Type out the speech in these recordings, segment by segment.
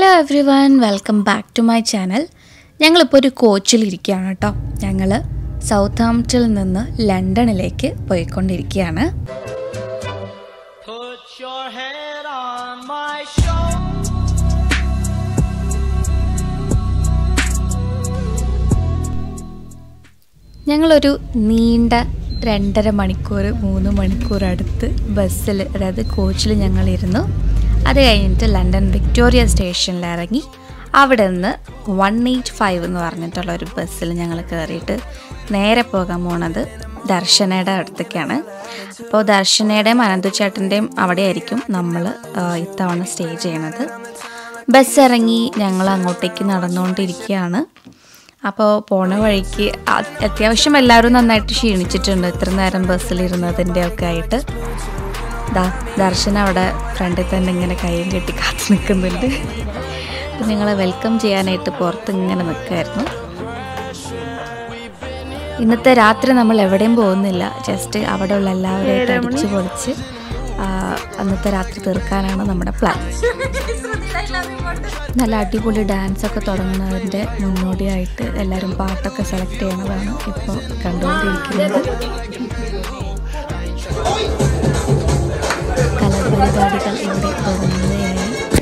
Hello everyone, welcome back to my channel. ഞങ്ങളിപ്പോൾ ഒരു കോച്ചിലിരിക്കുകയാണ് കേട്ടോ. ഞങ്ങൾ സൗത്താംപ്ടണിൽ നിന്ന് ലണ്ടനിലേക്ക് പോയിക്കൊണ്ടിരിക്കുകയാണ്. ഞങ്ങളൊരു നീണ്ട 2.5 മണിക്കൂർ 3 മണിക്കൂർ അടുത്ത് ബസ്സിൽ, അതായത് കോച്ചിൽ ഞങ്ങളിരുന്നു. അത് കഴിഞ്ഞിട്ട് ലണ്ടൻ വിക്ടോറിയ സ്റ്റേഷനിൽ ഇറങ്ങി അവിടെ നിന്ന് 185 എന്ന് പറഞ്ഞിട്ടുള്ള ഒരു ബസ്സിൽ ഞങ്ങൾ കയറിയിട്ട് നേരെ പോകാൻ പോണത് ദർശനയുടെ അടുത്തേക്കാണ്. അപ്പോൾ ദർശനയുടെയും അനന്തുചേട്ടൻ്റെയും അവിടെ ആയിരിക്കും നമ്മൾ ഇത്തവണ സ്റ്റേ ചെയ്യണത്. ബസ് ഇറങ്ങി ഞങ്ങൾ അങ്ങോട്ടേക്ക് നടന്നുകൊണ്ടിരിക്കുകയാണ്. അപ്പോൾ പോണ വഴിക്ക് അത്യാവശ്യം എല്ലാവരും നന്നായിട്ട് ക്ഷീണിച്ചിട്ടുണ്ട് ഇത്ര നേരം ബസ്സിലിരുന്നതിൻ്റെ ഒക്കെ ആയിട്ട്. ദർശനം അവിടെ ഫ്രണ്ടിൽ തന്നെ ഇങ്ങനെ കൈയും കെട്ടി കാത്തു നിൽക്കുന്നുണ്ട്. ഞങ്ങളെ വെൽക്കം ചെയ്യാനായിട്ട് പുറത്ത് ഇങ്ങനെ നിൽക്കുമായിരുന്നു. ഇന്നത്തെ രാത്രി നമ്മൾ എവിടെയും പോകുന്നില്ല, ജസ്റ്റ് അവിടെയുള്ള എല്ലാവരെയായിട്ട് അടിച്ചു പൊളിച്ച് അന്നത്തെ രാത്രി തീർക്കാനാണ് നമ്മുടെ പ്ലാൻ. നല്ല അടിപൊളി ഡാൻസൊക്കെ തുടങ്ങുന്നതിൻ്റെ മുന്നോടിയായിട്ട് എല്ലാവരും പാട്ടൊക്കെ സെലക്ട് ചെയ്യണതാണ് ഇപ്പോൾ കണ്ടുകൊണ്ടിരിക്കുന്നത്. കലാപരിപാടികൾ ഇവിടെ തുടങ്ങുകയായി.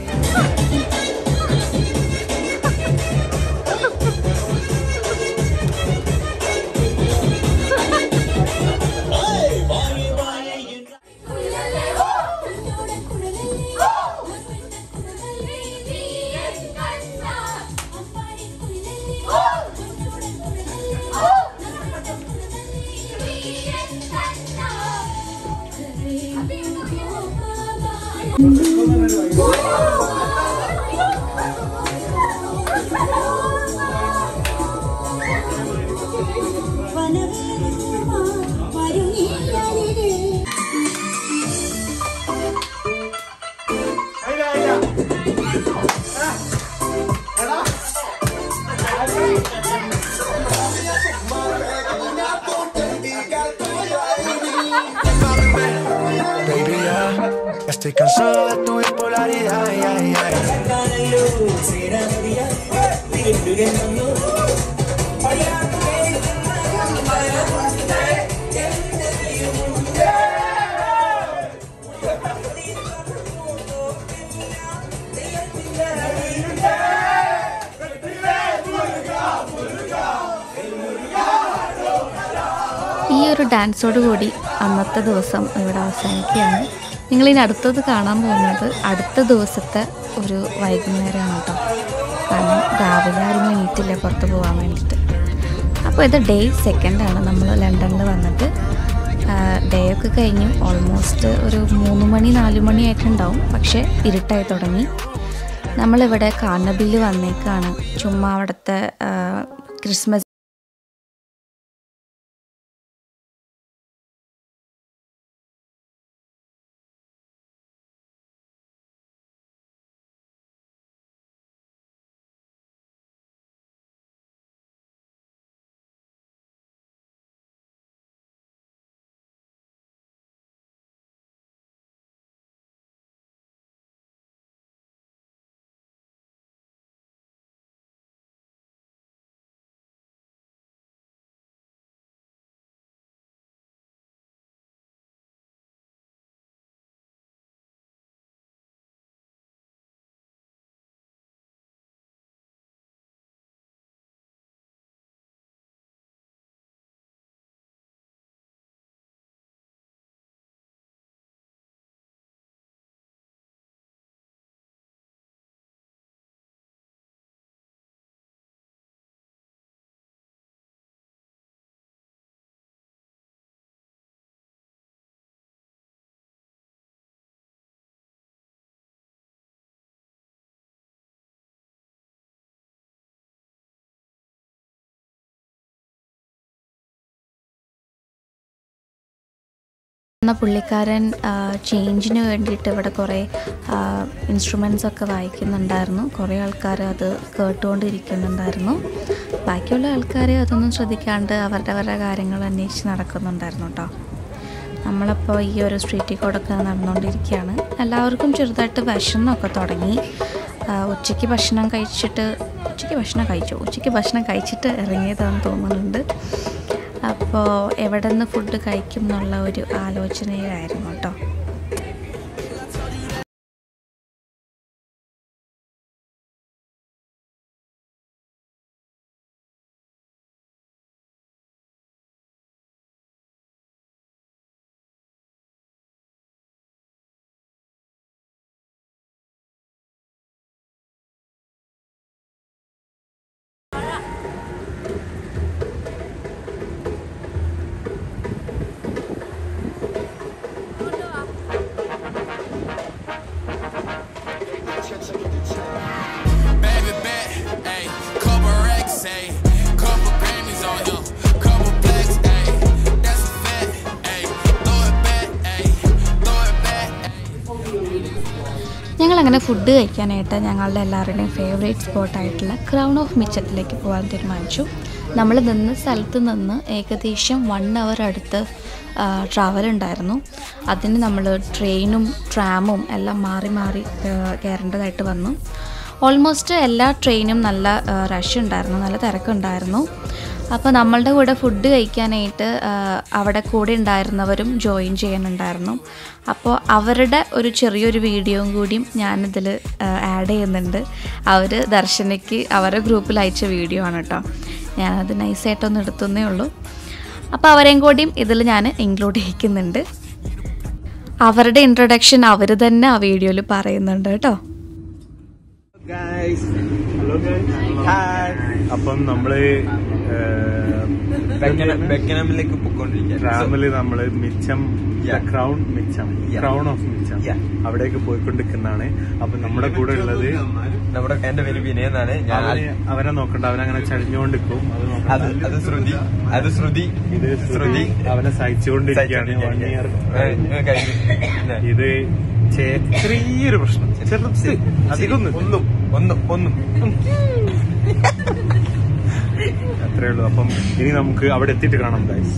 Estoy cansado de tu bipolaridad. ഈ ഒരു ഡാൻസോടുകൂടി അന്നത്തെ ദിവസം ഇവിടെ അവസാനിക്കുകയാണ്. നിങ്ങളിനി അടുത്തത് കാണാൻ പോകുന്നത് അടുത്ത ദിവസത്തെ ഒരു വൈകുന്നേരമാണ് കേട്ടോ. കാരണം രാവിലെ ആരും എണീറ്റില്ല പുറത്ത് പോകാൻ വേണ്ടിയിട്ട്. അപ്പോൾ ഇത് ഡേ 2 ആണ്. നമ്മൾ ലണ്ടനിൽ വന്നിട്ട് ഡേ ഒക്കെ കഴിഞ്ഞു. ഓൾമോസ്റ്റ് ഒരു 3 മണി 4 മണി ആയിട്ടുണ്ടാവും. പക്ഷേ ഇരുട്ടായി തുടങ്ങി. നമ്മളിവിടെ കാർണബിയിൽ വന്നേക്കാണ്. ചുമ്മാ അവിടുത്തെ ക്രിസ്മസ് പുള്ളിക്കാരൻ ചേഞ്ചിന് വേണ്ടിയിട്ട് ഇവിടെ കുറേ ഇൻസ്ട്രുമെൻറ്റ്സൊക്കെ വായിക്കുന്നുണ്ടായിരുന്നു. കുറേ ആൾക്കാർ അത് കേട്ടുകൊണ്ടിരിക്കുന്നുണ്ടായിരുന്നു. ബാക്കിയുള്ള ആൾക്കാർ അതൊന്നും ശ്രദ്ധിക്കാണ്ട് അവരുടെ കാര്യങ്ങൾ അന്വേഷിച്ച് നടക്കുന്നുണ്ടായിരുന്നു കേട്ടോ. നമ്മളപ്പോൾ ഈ ഒരു സ്ട്രീറ്റിൽ കൂടെ ഒക്കെ നടന്നുകൊണ്ടിരിക്കുകയാണ്. എല്ലാവർക്കും ചെറുതായിട്ട് വിശന്നൊക്കെ തുടങ്ങി. ഉച്ചയ്ക്ക് ഭക്ഷണം കഴിച്ചിട്ട് ഇറങ്ങിയതാണെന്ന് തോന്നുന്നുണ്ട്. അപ്പോൾ എവിടെ നിന്ന് ഫുഡ് കഴിക്കും എന്നുള്ള ഒരു ആലോചനയിലായിരുന്നു കേട്ടോ. ഞങ്ങളങ്ങനെ ഫുഡ് കഴിക്കാനായിട്ട് ഞങ്ങളുടെ എല്ലാവരുടെയും ഫേവറേറ്റ് സ്പോട്ടായിട്ടുള്ള ക്രൗൺ ഓഫ് മിച്ചത്തിലേക്ക് പോകാൻ തീരുമാനിച്ചു. നമ്മൾ നിന്ന സ്ഥലത്ത് നിന്ന് ഏകദേശം 1 hour അടുത്ത് ട്രാവൽ ഉണ്ടായിരുന്നു. അതിന് നമ്മൾ ട്രെയിനും ട്രാമും എല്ലാം മാറി മാറി കയറേണ്ടതായിട്ട് വന്നു. ഓൾമോസ്റ്റ് എല്ലാ ട്രെയിനും നല്ല റഷ് ഉണ്ടായിരുന്നു, നല്ല തിരക്കുണ്ടായിരുന്നു. അപ്പോൾ നമ്മളുടെ കൂടെ ഫുഡ് കഴിക്കാനായിട്ട് അവിടെ കൂടെ ഉണ്ടായിരുന്നവരും ജോയിൻ ചെയ്യുന്നുണ്ടായിരുന്നു. അപ്പോൾ അവരുടെ ഒരു ചെറിയൊരു വീഡിയോയും കൂടിയും ഞാനിതിൽ ആഡ് ചെയ്യുന്നുണ്ട്. അവർ ദർശനയ്ക്ക് അവരുടെ ഗ്രൂപ്പിൽ അയച്ച വീഡിയോ ആണ് കേട്ടോ. ഞാനത് നൈസായിട്ടൊന്ന് എടുത്തുന്നേ ഉള്ളൂ. അപ്പോൾ അവരെയും കൂടിയും ഇതിൽ ഞാൻ ഇൻക്ലൂഡ് ചെയ്യിക്കുന്നുണ്ട്. അവരുടെ ഇൻട്രൊഡക്ഷൻ അവർ തന്നെ ആ വീഡിയോയിൽ പറയുന്നുണ്ട് കേട്ടോ. അപ്പം നമ്മള് ബെക്കനമിലേക്ക് പോയിക്കൊണ്ടിരിക്കുക. ട്രാവല് നമ്മള് മിച്ചം ക്രൗൺ ഓഫ് മിച്ചം അവിടേക്ക് പോയിക്കൊണ്ടിരിക്കുന്നതാണ്. അപ്പൊ നമ്മുടെ കൂടെ ഉള്ളത് എന്റെ പേര് വിനയ് എന്നാണ്. ഞാൻ അവനെ നോക്കണ്ട, അവനങ്ങനെ ചടിഞ്ഞുകൊണ്ടിരിക്കും. അത് ശ്രുതി അവനെ സഹിച്ചുകൊണ്ടിരിക്കുകയാണ്. 1 year ഇത് ചെറിയൊരു പ്രശ്നം, ചെറുത്, അധികം ഒന്നും അത്രേ ഉള്ളൂ. അപ്പം ഇനി നമുക്ക് അവിടെ എത്തിയിട്ട് കാണാം ഗൈസ്.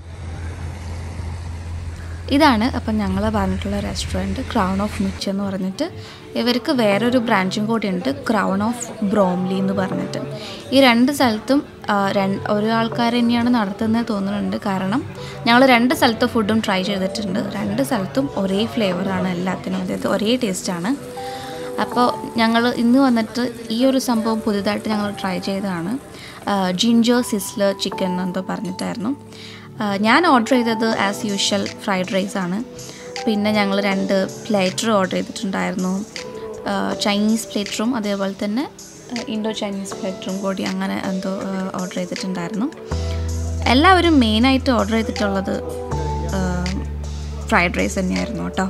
ഇതാണ് അപ്പം ഞങ്ങൾ പറഞ്ഞിട്ടുള്ള റെസ്റ്റോറൻറ്റ്, ക്രൗൺ ഓഫ് മിച്ച് എന്ന് പറഞ്ഞിട്ട്. ഇവർക്ക് വേറൊരു ബ്രാഞ്ചും കൂടി ഉണ്ട്, ക്രൗൺ ഓഫ് ബ്രോംലി എന്ന് പറഞ്ഞിട്ട്. ഈ 2 സ്ഥലത്തും ഒരു ആൾക്കാർ തന്നെയാണ് നടത്തുന്നത് തോന്നുന്നുണ്ട്. കാരണം ഞങ്ങൾ 2 സ്ഥലത്ത് ഫുഡും ട്രൈ ചെയ്തിട്ടുണ്ട്. 2 സ്ഥലത്തും ഒരേ ഫ്ലേവറാണ് എല്ലാത്തിനും, അതായത് ഒരേ ടേസ്റ്റാണ്. അപ്പോൾ ഞങ്ങൾ ഇന്ന് വന്നിട്ട് ഈ ഒരു സംഭവം പുതുതായിട്ട് ഞങ്ങൾ ട്രൈ ചെയ്തതാണ്. ജിഞ്ചർ സിസ്ലർ ചിക്കൻ എന്തോ പറഞ്ഞിട്ടായിരുന്നു. ഞാൻ ഓർഡർ ചെയ്തത് ആസ് യൂഷ്വൽ ഫ്രൈഡ് റൈസാണ്. പിന്നെ ഞങ്ങൾ 2 പ്ലേറ്റർ ഓർഡർ ചെയ്തിട്ടുണ്ടായിരുന്നു. ചൈനീസ് പ്ലേറ്ററും അതേപോലെ തന്നെ ഇൻഡോ ചൈനീസ് പ്ലേറ്ററും കൂടി അങ്ങനെ എന്തോ ഓർഡർ ചെയ്തിട്ടുണ്ടായിരുന്നു. എല്ലാവരും മെയിനായിട്ട് ഓർഡർ ചെയ്തിട്ടുള്ളത് ഫ്രൈഡ് റൈസ് തന്നെയായിരുന്നു കേട്ടോ.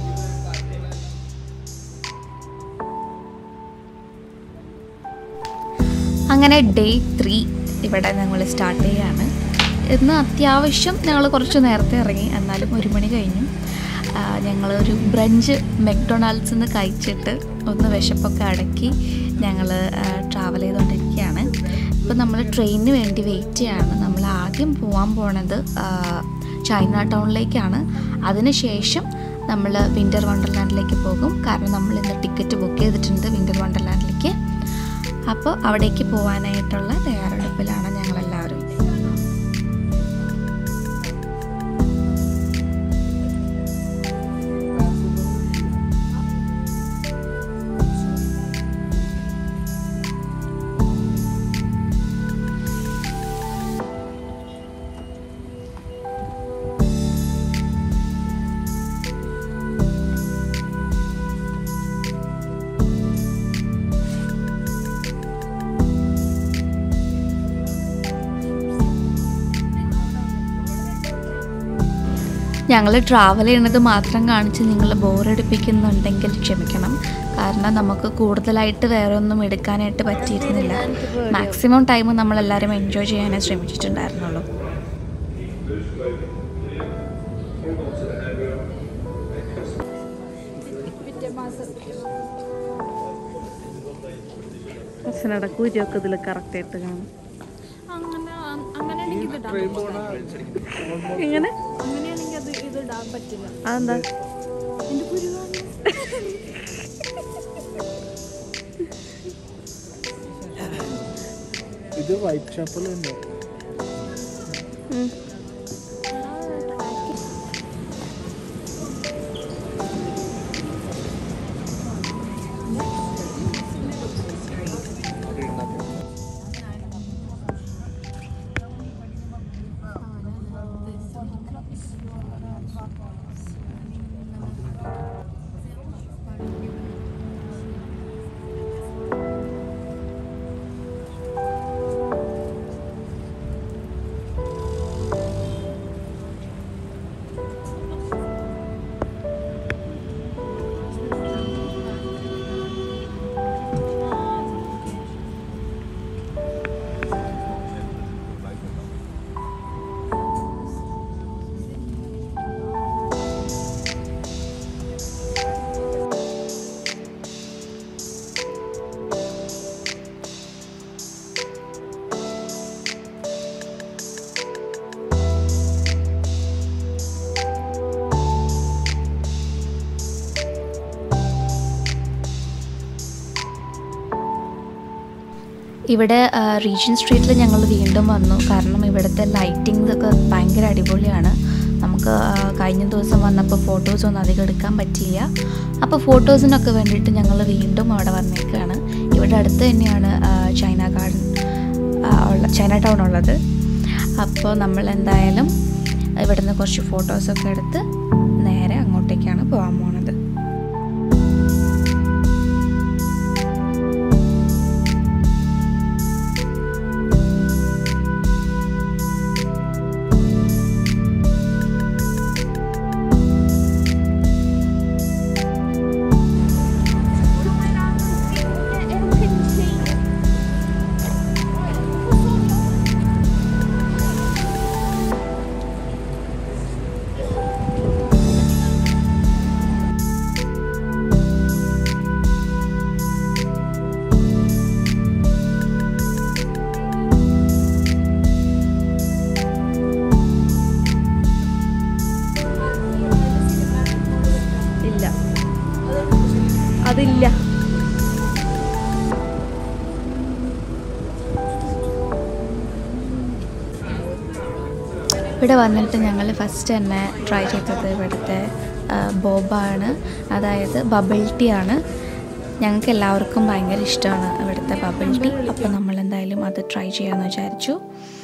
അങ്ങനെ ഡേ 3 ഇവിടെ ഞങ്ങൾ സ്റ്റാർട്ട് ചെയ്യുകയാണ്. ഇന്ന് അത്യാവശ്യം ഞങ്ങൾ കുറച്ച് നേരത്തെ ഇറങ്ങി, എന്നാലും 1 മണി കഴിഞ്ഞു. ഞങ്ങളൊരു ബ്രഞ്ച് മെക്ഡൊണാൾഡ്സിൽ നിന്ന് കഴിച്ചിട്ട് ഒന്ന് വിശപ്പൊക്കെ അടക്കി ഞങ്ങൾ ട്രാവൽ ചെയ്തുകൊണ്ടിരിക്കുകയാണ്. ഇപ്പോൾ നമ്മൾ ട്രെയിനിന് വേണ്ടി വെയിറ്റ് ചെയ്യാണ്. നമ്മൾ ആദ്യം പോകാൻ പോണത് ചൈന ടൗണിലേക്കാണ്. അതിനുശേഷം നമ്മൾ വിൻ്റർ വണ്ടർലാൻഡിലേക്ക് പോകും. കാരണം നമ്മൾ ഇന്ന് ടിക്കറ്റ് ബുക്ക് ചെയ്തിട്ടുണ്ട് വിൻ്റർ വണ്ടർലാൻഡിലേക്ക്. അപ്പോൾ അവിടേക്ക് പോകാനായിട്ടുള്ള തയ്യാറെടുപ്പിലാണ് ഞങ്ങളെല്ലാവരും. ഞങ്ങൾ ട്രാവൽ ചെയ്യുന്നത് മാത്രം കാണിച്ച് നിങ്ങൾ ബോറടിപ്പിക്കുന്നുണ്ടെങ്കിൽ ക്ഷമിക്കണം. കാരണം നമുക്ക് കൂടുതലായിട്ട് വേറെ ഒന്നും എടുക്കാനായിട്ട് പറ്റിയിരുന്നില്ല. മാക്സിമം ടൈം നമ്മളെല്ലാവരും എൻജോയ് ചെയ്യാനേ ശ്രമിച്ചിട്ടുണ്ടായിരുന്നുള്ളൂ. കൂരിയൊക്കെ ഇതിൽ കറക്റ്റായിട്ട് കാണും. എങ്ങനെ അതെന്താ ഇത് വൈറ്റ് ചാപ്പൽ തന്നെ. ഇവിടെ റീജിയൻ സ്ട്രീറ്റിൽ ഞങ്ങൾ വീണ്ടും വന്നു. കാരണം ഇവിടുത്തെ ലൈറ്റിംഗ് ഒക്കെ ഭയങ്കര അടിപൊളിയാണ്. നമുക്ക് കഴിഞ്ഞ ദിവസം വന്നപ്പോൾ ഫോട്ടോസൊന്നും അധികം എടുക്കാൻ പറ്റിയില്ല. അപ്പോൾ ഫോട്ടോസിനൊക്കെ വേണ്ടിയിട്ട് ഞങ്ങൾ വീണ്ടും അവിടെ വന്നേക്കാണ്. ഇവിടെ അടുത്ത് തന്നെയാണ് ചൈന ടൗൺ ഉള്ളത്. അപ്പോൾ നമ്മൾ എന്തായാലും ഇവിടുന്ന് കുറച്ച് ഫോട്ടോസൊക്കെ എടുത്ത് നേരെ അങ്ങോട്ടേക്കാണ് പോകാൻ പോകുന്നത്. അതില്ല. ഇവിടെ വന്നിട്ട് ഞങ്ങൾ ഫസ്റ്റ് തന്നെ ട്രൈ ചെയ്തത് ഇവിടുത്തെ ബോബാണ്, അതായത് ബബിൾ ടീ ആണ്. ഞങ്ങൾക്ക് എല്ലാവർക്കും ഭയങ്കര ഇഷ്ടമാണ് ഇവിടുത്തെ ബബിൾ ടീ. അപ്പോൾ നമ്മൾ എന്തായാലും അത് ട്രൈ ചെയ്യാമെന്ന് വിചാരിച്ചു.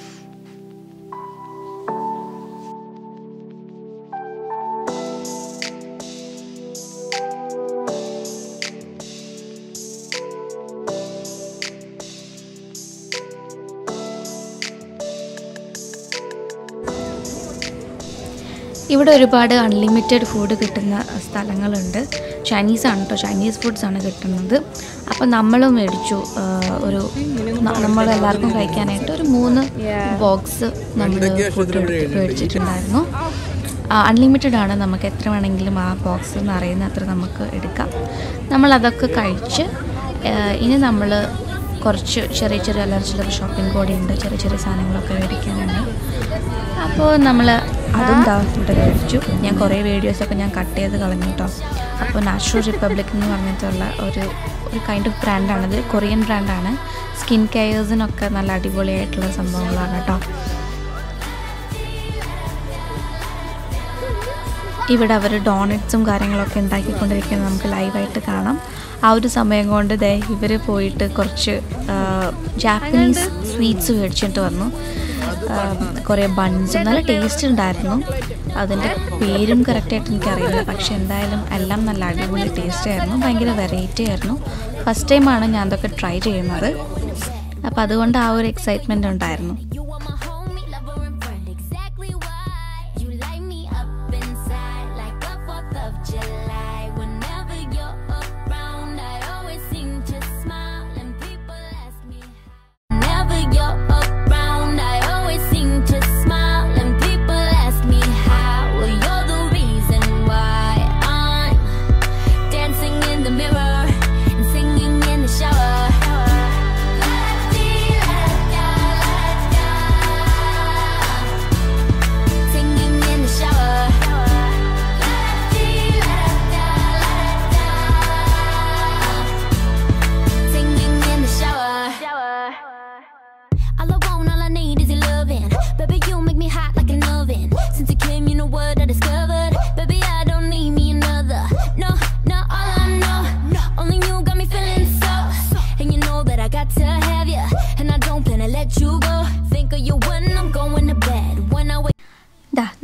ഇവിടെ ഒരുപാട് അൺലിമിറ്റഡ് ഫുഡ് കിട്ടുന്ന സ്ഥലങ്ങളുണ്ട്. ചൈനീസാണ് കേട്ടോ, ചൈനീസ് ഫുഡ്സാണ് കിട്ടുന്നത്. അപ്പോൾ നമ്മളും മേടിച്ചു. നമ്മളെല്ലാവർക്കും കഴിക്കാനായിട്ട് ഒരു 3 ബോക്സ് നമ്മൾ ഫുഡ് മേടിച്ചിട്ടുണ്ടായിരുന്നു. അൺലിമിറ്റഡ് ആണ്, നമുക്ക് എത്ര വേണമെങ്കിലും ആ ബോക്സ് എന്ന് അറിയുന്ന അത്ര നമുക്ക് എടുക്കാം. നമ്മളതൊക്കെ കഴിച്ച് ഇനി നമ്മൾ കുറച്ച് ചെറിയ ചെറിയ ചില്ലറ ഷോപ്പിംഗ് കൂടിയുണ്ട്, ചെറിയ ചെറിയ സാധനങ്ങളൊക്കെ മേടിക്കാനുണ്ട്. അപ്പോൾ നമ്മൾ അതും ഇവിടെ മേടിച്ചു. ഞാൻ കുറേ വീഡിയോസൊക്കെ ഞാൻ കട്ട് ചെയ്ത് കളഞ്ഞു കേട്ടോ. അപ്പോൾ നാച്ചുറൽ റിപ്പബ്ലിക് എന്ന് പറഞ്ഞിട്ടുള്ള ഒരു കൈൻഡ് ഓഫ് ബ്രാൻഡാണിത്, കൊറിയൻ ബ്രാൻഡാണ്. സ്കിൻ കെയർസിനൊക്കെ നല്ല അടിപൊളിയായിട്ടുള്ള സംഭവങ്ങളാണ് കേട്ടോ. ഇവിടെ അവർ ഡോണറ്റ്സും കാര്യങ്ങളൊക്കെ ഉണ്ടാക്കിക്കൊണ്ടിരിക്കുന്നത് നമുക്ക് ലൈവായിട്ട് കാണാം. ആ ഒരു സമയം കൊണ്ട് ഇവർ പോയിട്ട് കുറച്ച് ജാപ്പനീസ് സ്വീറ്റ്സ് മേടിച്ചിട്ട് വന്നു. കുറേ ബൺസും നല്ല ടേസ്റ്റ് ഉണ്ടായിരുന്നു. അതിൻ്റെ പേരും കറക്റ്റായിട്ട് എനിക്കറിയില്ല, പക്ഷെ എന്തായാലും എല്ലാം നല്ല അടിപൊളി ടേസ്റ്റ് ആയിരുന്നു, ഭയങ്കര വെറൈറ്റി ആയിരുന്നു. ഫസ്റ്റ് ടൈമാണ് ഞാൻ അതൊക്കെ ട്രൈ ചെയ്യുന്നത്. അപ്പോൾ അതുകൊണ്ട് ആ ഒരു എക്സൈറ്റ്മെൻ്റ് ഉണ്ടായിരുന്നു. Shower.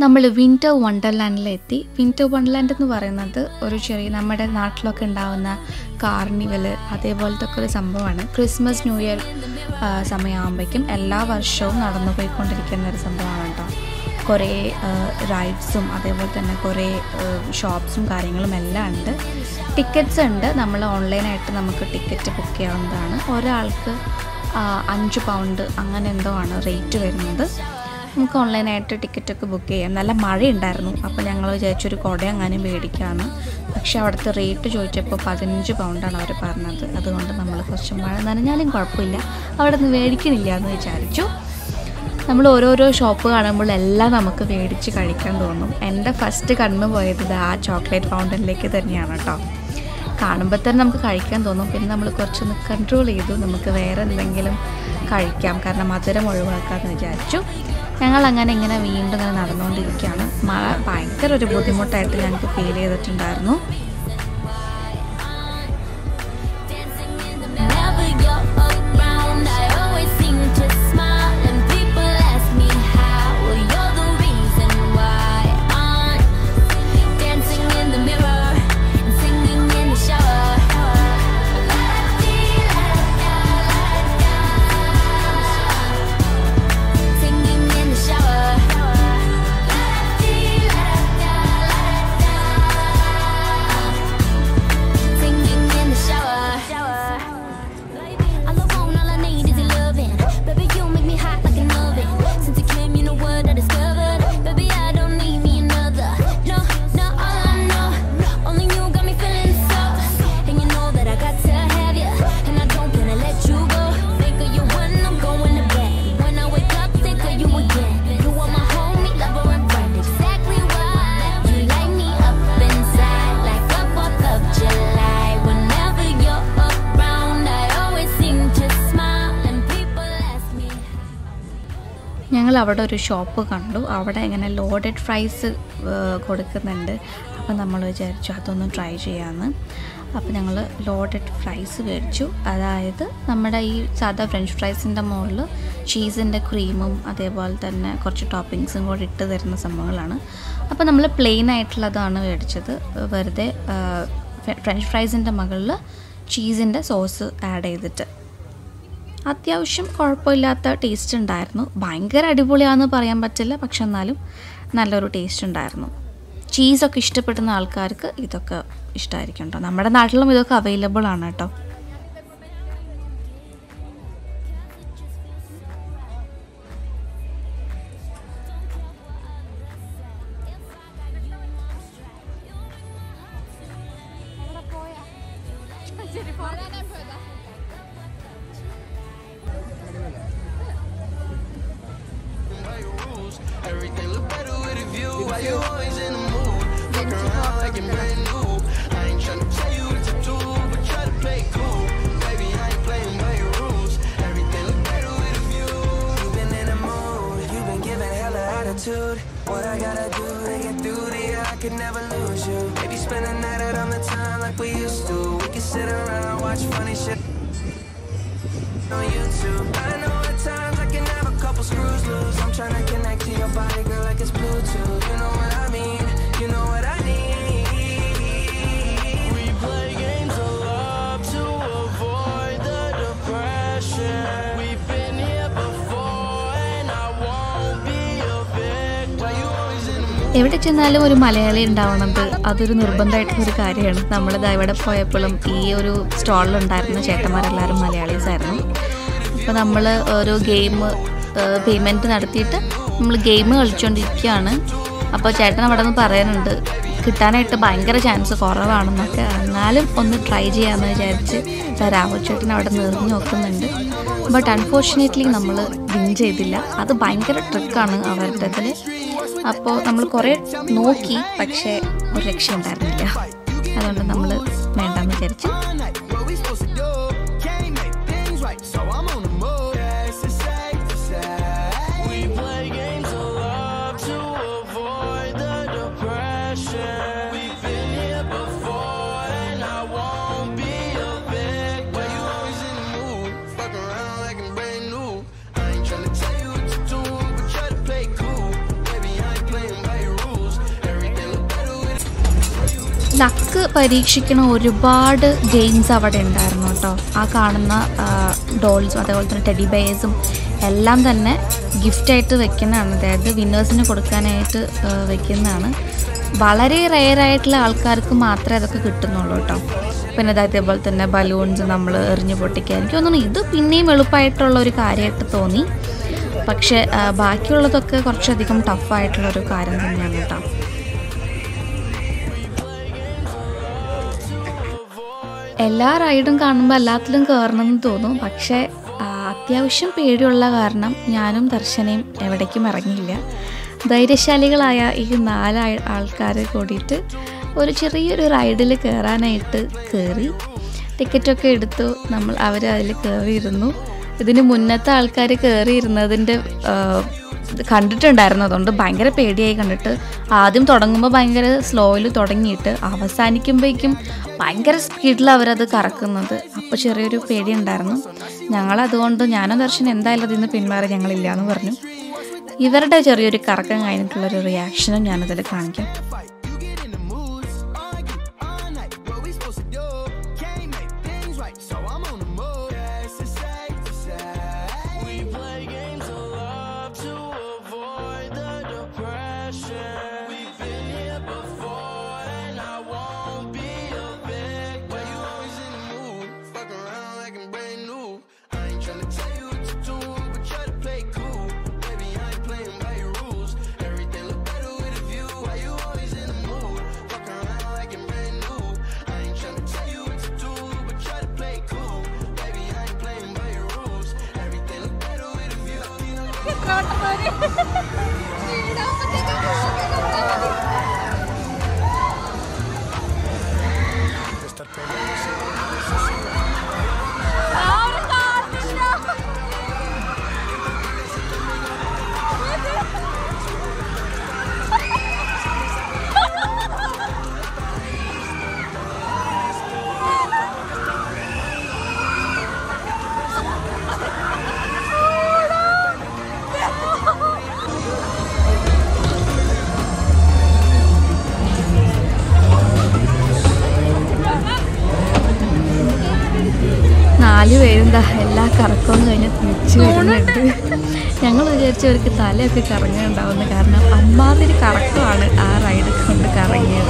നമ്മൾ വിൻ്റർ വണ്ടർലാൻഡിലെത്തി. വിൻ്റർ വണ്ടർലാൻഡ് എന്ന് പറയുന്നത് ഒരു ചെറിയ നമ്മുടെ നാട്ടിലൊക്കെ ഉണ്ടാകുന്ന കാർണിവൽ അതേപോലത്തെ ഒക്കെ ഒരു സംഭവമാണ്. ക്രിസ്മസ് ന്യൂ ഇയർ സമയമാകുമ്പോഴേക്കും എല്ലാ വർഷവും നടന്നു പോയിക്കൊണ്ടിരിക്കുന്ന ഒരു സംഭവമാണ് കേട്ടോ. കുറേ റൈഡ്സും അതേപോലെ തന്നെ കുറേ ഷോപ്സും കാര്യങ്ങളും എല്ലാം ഉണ്ട്. ടിക്കറ്റ്സ് ഉണ്ട്. നമ്മൾ ഓൺലൈനായിട്ട് നമുക്ക് ടിക്കറ്റ് ബുക്ക് ചെയ്യാവുന്നതാണ്. ഒരാൾക്ക് 5 പൗണ്ട് അങ്ങനെ എന്തോ ആണ് റേറ്റ് വരുന്നത്. നമുക്ക് ഓൺലൈനായിട്ട് ടിക്കറ്റൊക്കെ ബുക്ക് ചെയ്യാം. നല്ല മഴയുണ്ടായിരുന്നു, അപ്പോൾ ഞങ്ങൾ വിചാരിച്ചൊരു കുട അങ്ങനെ മേടിക്കാമെന്ന്. പക്ഷേ അവിടുത്തെ റേറ്റ് ചോദിച്ചപ്പോൾ 15 പൗണ്ടാണ് അവർ പറഞ്ഞത്. അതുകൊണ്ട് നമ്മൾ കുറച്ച് മഴ നനഞ്ഞാലും കുഴപ്പമില്ല, അവിടെ നിന്ന് മേടിക്കണില്ല എന്ന് വിചാരിച്ചു. നമ്മൾ ഓരോരോ ഷോപ്പ് കാണുമ്പോൾ എല്ലാം നമുക്ക് മേടിച്ച് കഴിക്കാൻ തോന്നും. എൻ്റെ ഫസ്റ്റ് കണ്ണ് പോയത് ആ ചോക്ലേറ്റ് ഫൗണ്ടനിലേക്ക് തന്നെയാണ് കേട്ടോ. കാണുമ്പോൾ തന്നെ നമുക്ക് കഴിക്കാൻ തോന്നും. പിന്നെ നമ്മൾ കുറച്ചൊന്ന് കൺട്രോൾ ചെയ്തു, നമുക്ക് വേറെ എന്തെങ്കിലും കഴിക്കാം, കാരണം മധുരം ഒഴിവാക്കാമെന്ന് വിചാരിച്ചു. ഞങ്ങൾ അങ്ങനെ ഇങ്ങനെ വീണ്ടും ഇങ്ങനെ നടന്നുകൊണ്ടിരിക്കുകയാണ്. മഴ ഭയങ്കര ഒരു ബുദ്ധിമുട്ടായിട്ട് ഞങ്ങൾക്ക് ഫീൽ ചെയ്തിട്ടുണ്ടായിരുന്നു. ഞങ്ങൾ അവിടെ ഒരു ഷോപ്പ് കണ്ടു. അവിടെ ഇങ്ങനെ ലോഡഡ് ഫ്രൈസ് കൊടുക്കുന്നുണ്ട്. അപ്പോൾ നമ്മൾ വിചാരിച്ചു അതൊന്ന് ട്രൈ ചെയ്യാമെന്ന്. അപ്പോൾ ഞങ്ങൾ ലോഡഡ് ഫ്രൈസ് മേടിച്ചു. അതായത് നമ്മുടെ ഈ സാധാ ഫ്രഞ്ച് ഫ്രൈസിൻ്റെ മുകളിൽ ചീസിൻ്റെ ക്രീമും അതേപോലെ തന്നെ കുറച്ച് ടോപ്പിങ്സും കൂടി ഇട്ട് തരുന്ന സംഭവങ്ങളാണ്. അപ്പോൾ നമ്മൾ പ്ലെയിൻ ആയിട്ടുള്ളതാണ് മേടിച്ചത്. വെറുതെ ഫ്രഞ്ച് ഫ്രൈസിൻ്റെ മുകളിൽ ചീസിൻ്റെ സോസ് ആഡ് ചെയ്തിട്ട്. അത്യാവശ്യം കുഴപ്പമില്ലാത്ത ടേസ്റ്റ് ഉണ്ടായിരുന്നു. ഭയങ്കര അടിപൊളിയാണെന്ന് പറയാൻ പറ്റില്ല, പക്ഷെ എന്നാലും നല്ലൊരു ടേസ്റ്റ് ഉണ്ടായിരുന്നു. ചീസൊക്കെ ഇഷ്ടപ്പെടുന്ന ആൾക്കാർക്ക് ഇതൊക്കെ ഇഷ്ടമായിരിക്കും കേട്ടോ. നമ്മുടെ നാട്ടിലും ഇതൊക്കെ അവൈലബിൾ ആണ് കേട്ടോ. Everything look better with a view. Why you always in the mood? Fuck around like you're brand new. I ain't tryna tell you what to do, but try to play cool. Baby, I ain't playing by your rules. Everything look better with a view. You've been in the mood, you've been giving hella attitude. What I gotta do to get through to you, I could never lose you. Maybe spend a night out on the town like we used to. We can sit around, watch funny shit on YouTube. I know at times I can have a couple screws loose. I'm tryna connect to your body, girl, like it's Bluetooth. You know what I mean? You know what I need. We play games of love to avoid the depression. We've been here before and I won't be a victim. Why you always in the mood? എവിടെ ചെന്നാലും ഒരു മലയാളി ഉണ്ടാവുന്നത് അതൊരു നിർബന്ധമായിട്ടുള്ളൊരു കാര്യമാണ്. നമ്മളിത് ഇവിടെ പോയപ്പോഴും ഈ ഒരു സ്റ്റാളിലുണ്ടായിരുന്ന ചേട്ടന്മാരെല്ലാവരും മലയാളീസായിരുന്നു. അപ്പോൾ നമ്മൾ ഒരു ഗെയിം പേയ്മെൻറ്റ് നടത്തിയിട്ട് നമ്മൾ ഗെയിം കളിച്ചുകൊണ്ടിരിക്കുകയാണ്. അപ്പോൾ ചേട്ടൻ അവിടെ നിന്ന് പറയുന്നുണ്ട് കിട്ടാനായിട്ട് ഭയങ്കര ചാൻസ് കുറവാണെന്നൊക്കെ, എന്നാലും ഒന്ന് ട്രൈ ചെയ്യാമെന്ന് വിചാരിച്ച് രാഹുൽ ചേട്ടൻ അവിടെ നിർന്ന് നോക്കുന്നുണ്ട്. ബട്ട് അൺഫോർച്ചുനേറ്റ്ലി നമ്മൾ വിൻ ചെയ്തില്ല. അത് ഭയങ്കര ട്രിക്കാണ് അവരുടെ ഇതിൽ. അപ്പോൾ നമ്മൾ കുറേ നോക്കി, പക്ഷേ ഒരു രക്ഷ ഉണ്ടായിരുന്നില്ല. അതുകൊണ്ട് നമ്മൾ വേണ്ടാന്ന് വിചാരിച്ചു. Tryna tell you what to do, but try to play cool. Baby, I ain't playing by luck പരീക്ഷിക്കുന്ന ഒരുപാട് ഗെയിംസ് അവിടെ ഉണ്ടായിരുന്നു കേട്ടോ. ആ കാണുന്ന ഡോൾസും അതേപോലെ തന്നെ ടെഡി ബെയേഴ്സും എല്ലാം തന്നെ ഗിഫ്റ്റായിട്ട് വെക്കുന്നതാണ്, അതായത് വിന്നേഴ്സിന് കൊടുക്കാനായിട്ട് വെക്കുന്നതാണ്. വളരെ റെയറായിട്ടുള്ള ആൾക്കാർക്ക് മാത്രമേ അതൊക്കെ കിട്ടുന്നുള്ളൂ കേട്ടോ. പിന്നെ അതേപോലെ തന്നെ ബലൂൺസ് നമ്മൾ എറിഞ്ഞ് പൊട്ടിക്കുക. എനിക്ക് തോന്നുന്നു ഇത് പിന്നെയും എളുപ്പമായിട്ടുള്ള ഒരു കാര്യമായിട്ട് തോന്നി. പക്ഷേ ബാക്കിയുള്ളതൊക്കെ കുറച്ചധികം ടഫായിട്ടുള്ളൊരു കാര്യം തന്നെയാണ് കേട്ടോ. എല്ലാ റൈഡും കാണുമ്പോൾ എല്ലാത്തിലും കയറണമെന്ന് തോന്നും. പക്ഷേ അത്യാവശ്യം പേടിയുള്ള കാരണം ഞാനും ദർശനയും എവിടേക്കും ഇറങ്ങിയില്ല. ധൈര്യശാലികളായ ഈ 4 ആൾക്കാർ കൂടിയിട്ട് ഒരു ചെറിയൊരു റൈഡിൽ കയറാനായിട്ട് കയറി. ടിക്കറ്റൊക്കെ എടുത്തു. അവർ അതിൽ കയറിയിരുന്നു. ഇതിന് മുന്നത്തെ ആൾക്കാർ കയറിയിരുന്നതിൻ്റെ കണ്ടിട്ടുണ്ടായിരുന്നു. അതുകൊണ്ട് ഭയങ്കര പേടിയായി കണ്ടിട്ട്. ആദ്യം തുടങ്ങുമ്പോൾ ഭയങ്കര സ്ലോയിൽ തുടങ്ങിയിട്ട് അവസാനിക്കുമ്പോഴേക്കും ഭയങ്കര സ്പീഡിൽ അവരത് കറക്കുന്നത്. അപ്പോൾ ചെറിയൊരു പേടി ഉണ്ടായിരുന്നു. ഞങ്ങളതുകൊണ്ട് ഞാനും ദർശനം എന്തായാലും അതിൽ നിന്ന് പിന്മാറി, ഞങ്ങളില്ല എന്ന് പറഞ്ഞു. ഇവരുടെ ചെറിയൊരു കറക്കം കഴിഞ്ഞിട്ടുള്ളൊരു റിയാക്ഷനും ഞാനതിൽ കാണിക്കാം. പേരെന്താ എല്ലാ കറക്കവും കഴിഞ്ഞ് തിരിച്ചു വരുന്നുണ്ട്. ഞങ്ങൾ വിചാരിച്ചവർക്ക് തലയൊക്കെ കറങ്ങുന്നുണ്ടാവുന്ന, കാരണം അമ്മാതിരി കറക്കമാണ് ആ റൈഡ് കൊണ്ട് കറങ്ങിയത്.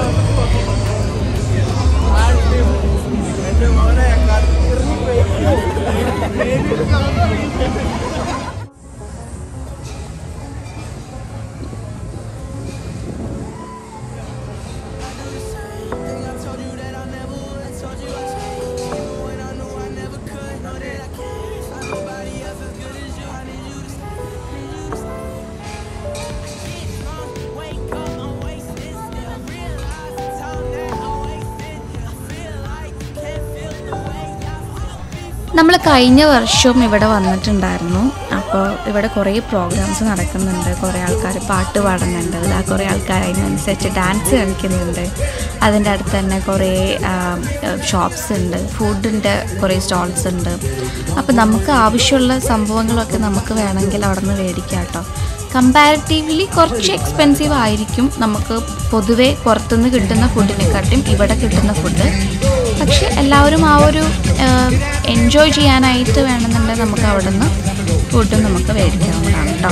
നമ്മൾ കഴിഞ്ഞ വർഷവും ഇവിടെ വന്നിട്ടുണ്ടായിരുന്നു. അപ്പോൾ ഇവിടെ കുറേ പ്രോഗ്രാംസ് നടക്കുന്നുണ്ട്. കുറേ ആൾക്കാർ പാട്ട് പാടുന്നുണ്ട്, കുറേ ആൾക്കാർ അതിനനുസരിച്ച് ഡാൻസ് കളിക്കുന്നുണ്ട്. അതിൻ്റെ അടുത്ത് തന്നെ കുറേ ഷോപ്സ് ഉണ്ട്, ഫുഡിൻ്റെ കുറേ സ്റ്റോൾസ് ഉണ്ട്. അപ്പോൾ നമുക്ക് ആവശ്യമുള്ള സംഭവങ്ങളൊക്കെ നമുക്ക് വേണമെങ്കിൽ അവിടെ നിന്ന് മേടിക്കാം കേട്ടോ. കമ്പാരിറ്റീവ്ലി കുറച്ച് എക്സ്പെൻസീവ് ആയിരിക്കും നമുക്ക് പൊതുവേ പുറത്തുനിന്ന് കിട്ടുന്ന ഫുഡിനെക്കാട്ടും ഇവിടെ കിട്ടുന്ന ഫുഡ്. പക്ഷെ എല്ലാവരും ആ ഒരു എൻജോയ് ചെയ്യാനായിട്ട് വേണമെന്നുണ്ടെങ്കിൽ നമുക്ക് അവിടെ നിന്ന് ഫുഡ് നമുക്ക് മേടിക്കാവുന്നതാണ് കേട്ടോ.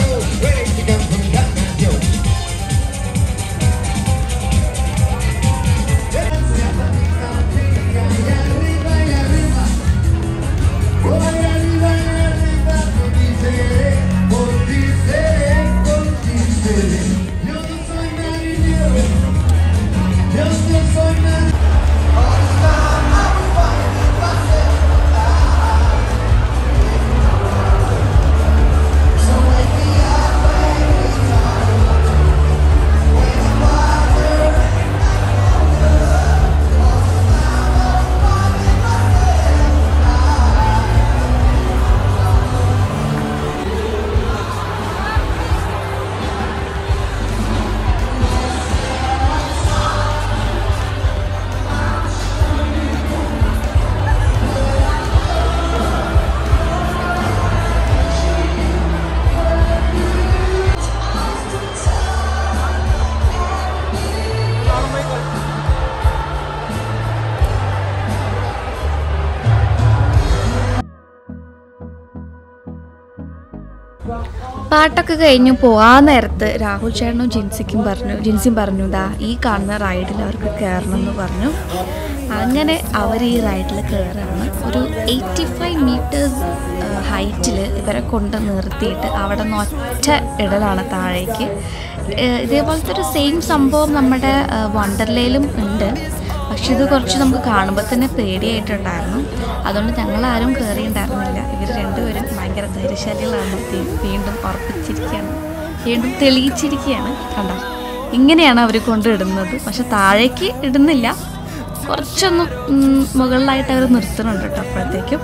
പാട്ടൊക്കെ കഴിഞ്ഞു പോകാൻ നേരത്ത് രാഹുൽ ചേട്ടനും ജിൻസിയും പറഞ്ഞു ദാ ഈ കാണുന്ന റൈഡിൽ അവർക്ക് കയറണം എന്ന് പറഞ്ഞു. അങ്ങനെ അവർ ഈ റൈഡിൽ കയറാണ്. ഒരു 85 മീറ്റേഴ്സ് ഹൈറ്റിൽ ഇവരെ കൊണ്ട് നിർത്തിയിട്ട് അവിടെ നിന്ന് ഒറ്റ ഇടലാണ് താഴേക്ക്. ഇതേപോലത്തെ ഒരു സെയിം സംഭവം നമ്മുടെ വണ്ടർലയിലും ഉണ്ട്. പക്ഷെ ഇത് കുറച്ച് നമുക്ക് കാണുമ്പോൾ തന്നെ പേടിയായിട്ടുണ്ടായിരുന്നു. അതുകൊണ്ട് ഞങ്ങളാരും കയറിയിട്ടുണ്ടായിരുന്നില്ല. ഇവർ രണ്ടുപേരും ഭയങ്കര ധൈര്യശാലികളാണ്. വീണ്ടും ഉറപ്പിച്ചിരിക്കുകയാണ്, വീണ്ടും തെളിയിച്ചിരിക്കുകയാണ്. കണ്ടോ, ഇങ്ങനെയാണ് അവർ കൊണ്ടിടുന്നത്. പക്ഷെ താഴേക്ക് ഇടുന്നില്ല, കുറച്ചൊന്നും മുകളിലായിട്ട് അവർ നിർത്തുന്നുണ്ട് കേട്ടോ. അപ്പോഴത്തേക്കും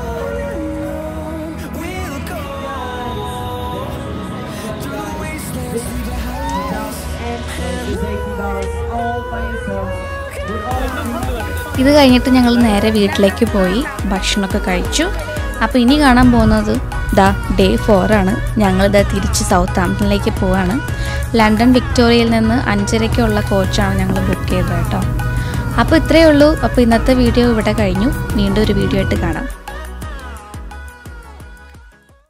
ഇത് കഴിഞ്ഞിട്ട് ഞങ്ങൾ നേരെ വീട്ടിലേക്ക് പോയി ഭക്ഷണമൊക്കെ കഴിച്ചു. അപ്പോൾ ഇനി കാണാൻ പോകുന്നത് ഡേ 4 ആണ്. ഞങ്ങളിതാ തിരിച്ച് സൗത്താംപ്ടണിലേക്ക് പോവാണ്. ലണ്ടൻ വിക്ടോറിയയിൽ നിന്ന് 5:30 കോച്ചാണ് ഞങ്ങൾ ബുക്ക് ചെയ്തത് കേട്ടോ. അപ്പോൾ ഇത്രയേ ഉള്ളൂ. അപ്പോൾ ഇന്നത്തെ വീഡിയോ ഇവിടെ കഴിഞ്ഞു. വീണ്ടും ഒരു വീഡിയോ ആയിട്ട് കാണാം.